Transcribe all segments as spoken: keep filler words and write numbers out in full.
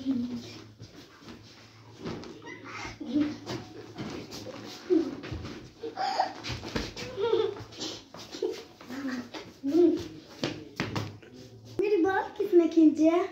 मेरी बात किसने खींची है?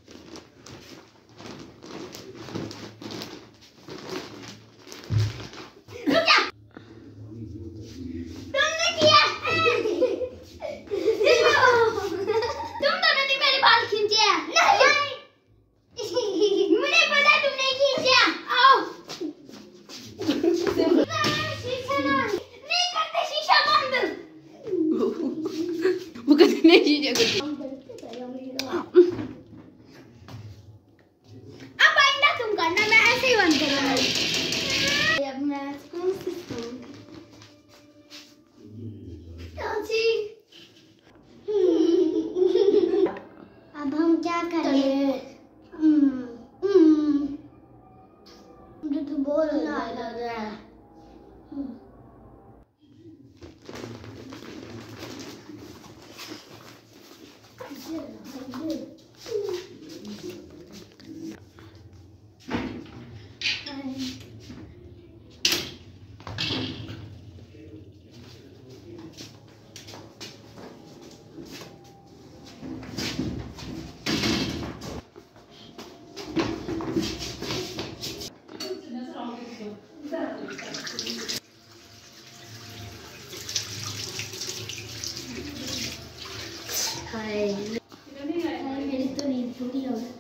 अब आइंदा तुम करना, मैं ऐसे ही बंद करूंगी। अब मैं कौन सी अब हम क्या करें? मुझे तो बहुत लग रहा है। मेरी तो नींद पूरी हो गई।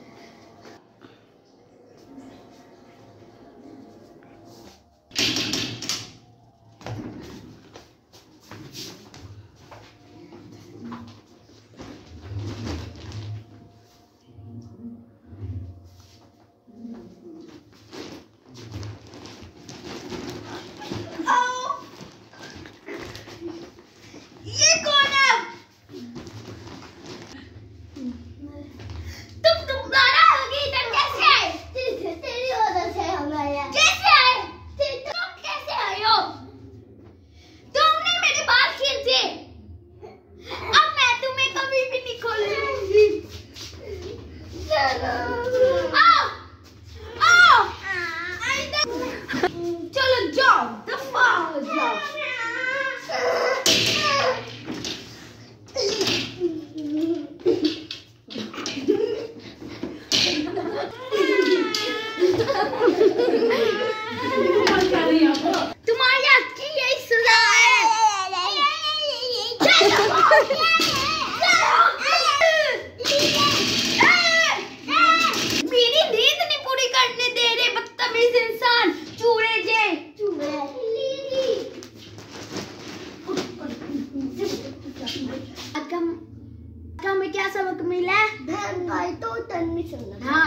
तुम्हारी अच्छी यही सजा है। मेरी नींद नहीं पूरी करने दे रहे बदतमीज इंसान, चूहे जे। हमें क्या सबक मिला? बहन भाई तो तन नहीं चलना। हाँ।